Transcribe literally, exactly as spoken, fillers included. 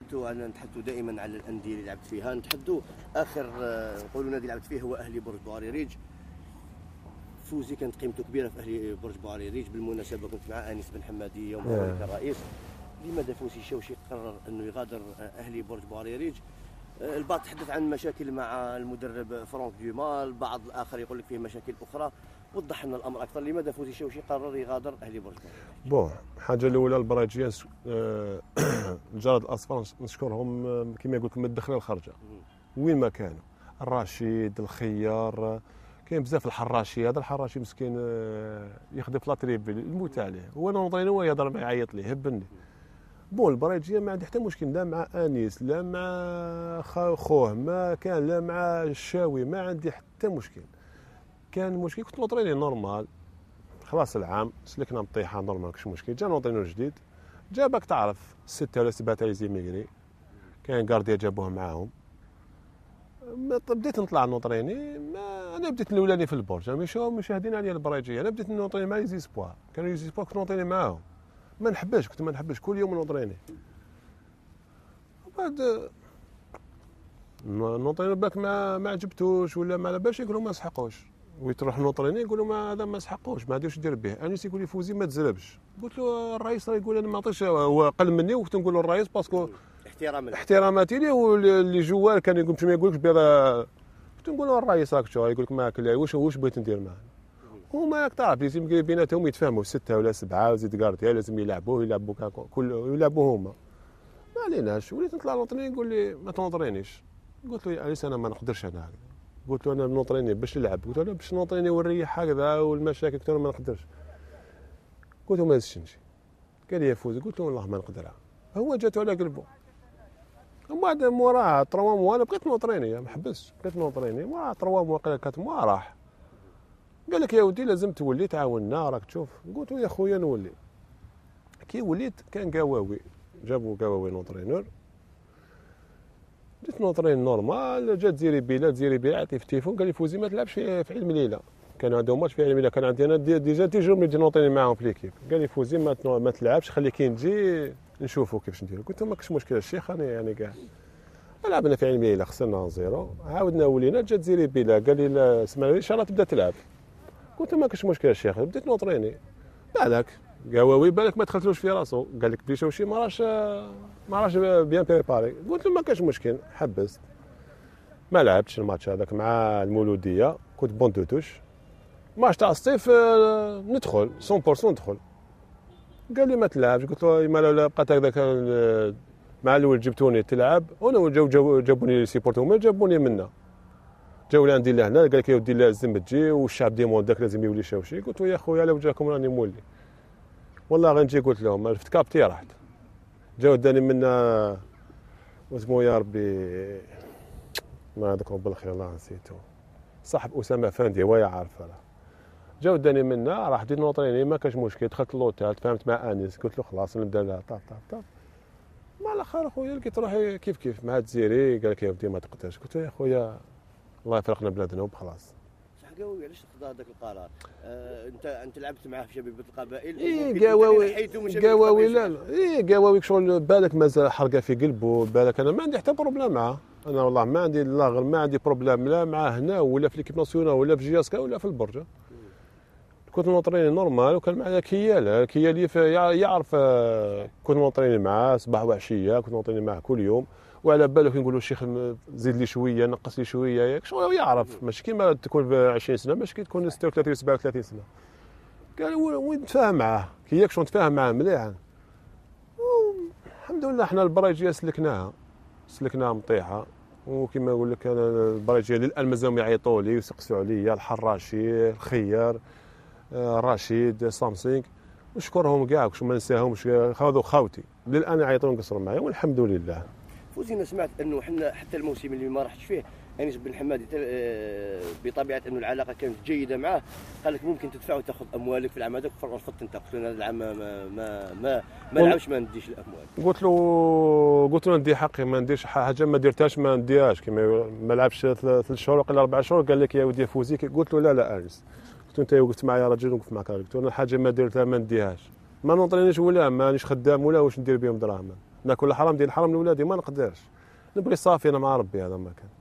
انا نتحدثوا دائما على الانديه اللي لعبت فيها، نتحدثوا اخر نقولوا نادي لعبت فيه هو اهلي برج بواري ريج. فوزي كانت قيمته كبيره في اهلي برج بواري ريج، بالمناسبه كنت مع انيس بن حمادي يوم ذلك الرئيس. لماذا فوزي الشوشي قرر انه يغادر اهلي برج بواري ريج؟ البعض تحدث عن مشاكل مع المدرب فرانك ديوما، البعض الاخر يقول لك فيه مشاكل اخرى. وضح لنا الامر اكثر، لماذا فوزي الشوشي قرر يغادر اهلي برج بواري ريج؟ بون، الحاجه الاولى البراجيين الجراد الاصفر نشكرهم كما يقول لك من الدخله للخرجه وين ما كانوا. الرشيد، الخيار، كاين بزاف الحراشي. هذا الحراشي مسكين يخدم في لاتريبيل الموت عليه، وانا نظرين هو يهضر معايا يعيط لي هبني. بون البراجيه ما عندي حتى مشكل، لا مع انيس لا مع خوه ما كان، لا مع الشاوي ما عندي حتى مشكل. كان المشكل كنت نوطريني نورمال، خلاص العام سلكنا نطيحه نورمال كاش مشكل. جا نوطرينو جديد، جا باك تعرف سته ولا سبعه تاع زيميغري، كاين كارديا جابوه معاهم. بديت نطلع نوطريني، ما انا بديت الاولاني في البرج، ماشي مشاهدين عليا البراجيه. انا بديت نوطريني مع لي زيسبوار، كانوا لي زيسبوار كنت نوطريني معاهم، ما نحبش كنت ما نحبش كل يوم نوطريني. وبعد نوطريني باك ما ما عجبتوش ولا ما على بالش، يقولوا ما سحقوش. ويتروح نوطريني يقولوا ما هذا ما سحقوش، ما عندوش دير به. انيس يقول لي فوزي ما تزربش. قلت له الرئيس راه يقول انا ما عطيش، هو اقل مني وكنت نقول له الرئيس باسكو احتراما احتراماتي ليه. واللي جوال كان يقول ما يقولكش بهذا، كنت نقول له الرئيس راك شو يقول لك معاك واش واش بغيت ندير معاه. هما راك تعرف لازم بيناتهم يتفاهموا سته ولا سبعه وزيد كارديا لازم يلعبوه يلعبوا كل يلعبوا هما. ما عليناش. وليت نطلع نوطريني يقول لي ما تنوطرينيش. قلت له يا انيس انا ما نقدرش انا هكذا. قلت له انا نوطريني باش نلعب، قلت له باش نوطريني ونريح هكذا والمشاكل، قلت له ما نقدرش. قلت له ما نزيدش نمشي. قال لي يا فوزي، قلت له والله ما نقدرها. هو جاتو على قلبه. ومن بعد موراها تروا موا انا بقيت نوطريني، ما حبستش بقيت نوطريني. موراها تروا موا قال لك موا راح. قال لك يا ودي لازم تولي تعاوننا راك تشوف. قلت له يا خويا نولي. كي وليت كان قواوي، جابوا قواوي نوطرينور، بديت نوطرين نورمال. جات زيري بيلا زيري بيلا عطي في التليفون قال لي فوزي ما تلعبش في, في علم ليله. كانوا عندهم ماتش في علم ليله، كان عندي انا ديجا تيجور نجي نوطرين معاهم في ليكيب. قال لي فوزي ما, ما تلعبش، خلي كي نجي نشوفوا كيفاش نديروا. قلت له ما كاش مشكل الشيخ انا يعني كاع لعبنا في علم ليله خسرنا زيرو، عاودنا ولينا. جات زيري بيلا قال لي لا اسمع ان شاء الله تبدا تلعب. قلت له ما كاش مشكل الشيخ. بديت نوطريني. بالك قواوي بالك ما دخلتلوش في راسو، قال لك بلي شوشي ما راش ما راش بيان بريباري. قلت له ما كاش مشكل. حبست ما لعبتش الماتش هذاك مع المولوديه، كنت بون توتوش. ماتش تاع الصيف ندخل مية بالمية ندخل. قال لي ما تلعبش. قلت له ما لا بقات هكذاك مع الاول جبتوني تلعب، وانا جاو جابوني لي سيبورتو جابوني منا، جاو لعندي لهنا قال لك يا ودي لازم تجي والشعب ديمونداك لازم يولي شوشي. قلت له يا خويا على وجهكم راني مولي والله غنجي. قلت لهم عرفت كابتي رحت. جاو داني منا واسمو يا ربي ما ذكروا بالخير الله نسيتو، صاحب اسامه فاندي هو يعرف راه. جاو داني منا راح بديت نوطريني ما كاش مشكل. دخلت لوطيل تفاهمت مع انيس قلت له خلاص نبدا لها طاف طاف طاف. مع الاخر خويا لقيت تروحي كيف كيف مع الجزيري قال لك يا ودي ما تقدرش. قلت له يا خويا الله يفرقنا بلادنا وبخلاص. قواوي علاش خذا هذاك القرار؟ آه انت انت لعبت معاه في شبيبه القبائل. اي قواوي قواوي لا لا اي قواوي شغل بالك مازال حرقه في قلبه. بالك انا ما عندي حتى بروبليم معاه، انا والله ما عندي لا غير ما عندي بروبليم لا معاه هنا ولا في ليكيب ناسيونال ولا في جياسكا ولا في البرجه. كنت نوطريني نورمال وكان معايا كيال كيالي يعرف. كنت نوطريني معاه صباح وعشيه، كنت نوطريني معاه كل يوم. وعلى باله كي نقولوا الشيخ زيد لي شويه نقص لي شويه ياك شغل يعرف، ماشي كيما تكون ب عشرين سنه ماشي كي تكون ستة وثلاثين سبعة وثلاثين سنه. قال وين نتفاهم معاه كي ياك شلون نتفاهم معاه مليح. الحمد لله حنا البراجيه سلكناها سلكناها مطيحه. وكما نقول لك انا البراجيه للان مازالهم يعيطوا لي ويسقسوا عليا، الحراشي الخيار رشيد سامسونج نشكرهم كاع ما ننساهمش، هذو خاوتي للان يعيطوا يقصروا معايا والحمد لله. فوزي انا سمعت انه حنا حتى الموسم اللي ما رحتش فيه انيس بن حمادي بطبيعه انه العلاقه كانت جيده معاه، قال لك ممكن تدفع وتاخذ اموالك في العام هذاك. رفضت انت قلت له هذا العام ما ما ما ما نلعبش ما نديش الاموال. قلت له قلت له ندي حقي ما نديرش حاجه ما درتهاش ما نديهاش. كيما ما لعبش ثلاث شهور ولا اربع شهور قال لك يا ودي فوزي. قلت له لا لا انيس، قلت له انت وقفت معايا راجل وقف معك راجل. قلت له حاجه ما درتها ما نديهاش، ما نوطرينيش ولا مانيش خدام ولا واش ندير بهم دراهم. ناكل الحرام ديال الحرام لولادي ما نقدرش، نبغي صافي انا مع ربي، هذا ما كان.